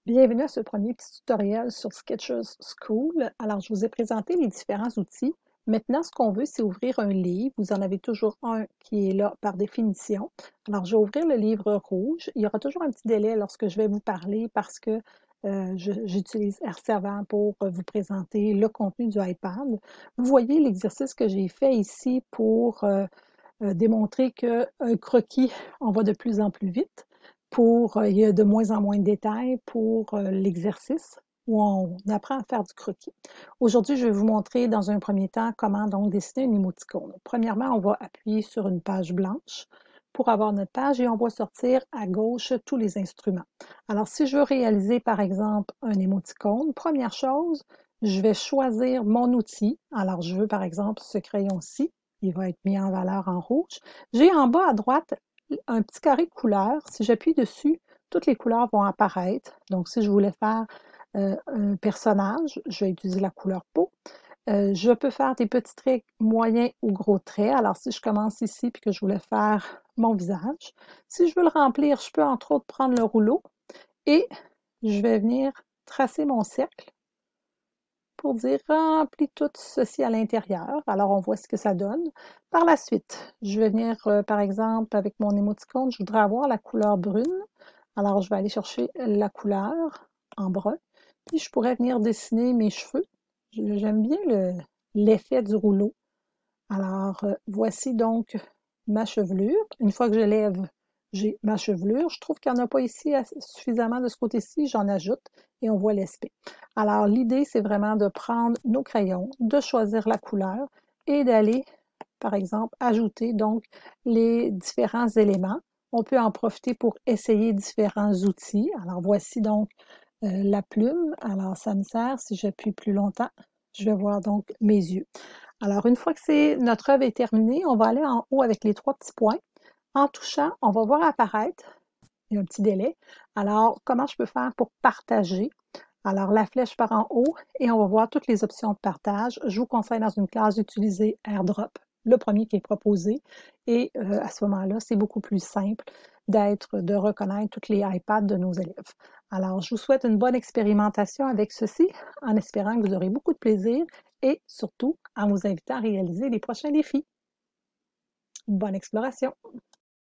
Bienvenue à ce premier petit tutoriel sur Sketches School. Alors, je vous ai présenté les différents outils. Maintenant, ce qu'on veut, c'est ouvrir un livre. Vous en avez toujours un qui est là par définition. Alors, je vais ouvrir le livre rouge. Il y aura toujours un petit délai lorsque je vais vous parler parce que j'utilise AirServant pour vous présenter le contenu du iPad. Vous voyez l'exercice que j'ai fait ici pour démontrer qu'un croquis, on va de plus en plus vite. Il y a de moins en moins de détails pour l'exercice où on apprend à faire du croquis. Aujourd'hui, je vais vous montrer dans un premier temps comment donc dessiner une émoticône. Premièrement, on va appuyer sur une page blanche pour avoir notre page et on va sortir à gauche tous les instruments. Alors, si je veux réaliser, par exemple, un émoticône, première chose, je vais choisir mon outil. Alors, je veux, par exemple, ce crayon-ci. Il va être mis en valeur en rouge. J'ai en bas à droite un petit carré de couleurs. Si j'appuie dessus, toutes les couleurs vont apparaître. Donc, si je voulais faire un personnage, je vais utiliser la couleur peau. Je peux faire des petits traits moyens ou gros traits. Alors, si je commence ici et que je voulais faire mon visage, si je veux le remplir, je peux entre autres prendre le rouleau et je vais venir tracer mon cercle pour dire remplis tout ceci à l'intérieur. Alors, on voit ce que ça donne. Par la suite, je vais venir, par exemple, avec mon émoticône, je voudrais avoir la couleur brune. Alors, je vais aller chercher la couleur en brun. Puis, je pourrais venir dessiner mes cheveux. J'aime bien l'effet du rouleau. Alors, voici donc ma chevelure. Une fois que je lève, j'ai ma chevelure. Je trouve qu'il n'y en a pas ici suffisamment de ce côté-ci, j'en ajoute et on voit l'aspect. Alors, l'idée, c'est vraiment de prendre nos crayons, de choisir la couleur et d'aller, par exemple, ajouter donc les différents éléments. On peut en profiter pour essayer différents outils. Alors, voici donc la plume. Alors, ça me sert, si j'appuie plus longtemps, je vais voir donc mes yeux. Alors, une fois que notre œuvre est terminée, on va aller en haut avec les trois petits points. En touchant, on va voir apparaître, il y a un petit délai. Alors, comment je peux faire pour partager? Alors, la flèche part en haut et on va voir toutes les options de partage. Je vous conseille dans une classe d'utiliser AirDrop, le premier qui est proposé. Et à ce moment-là, c'est beaucoup plus simple de reconnaître toutes les iPads de nos élèves. Alors, je vous souhaite une bonne expérimentation avec ceci, en espérant que vous aurez beaucoup de plaisir et surtout en vous invitant à réaliser les prochains défis. Bonne exploration!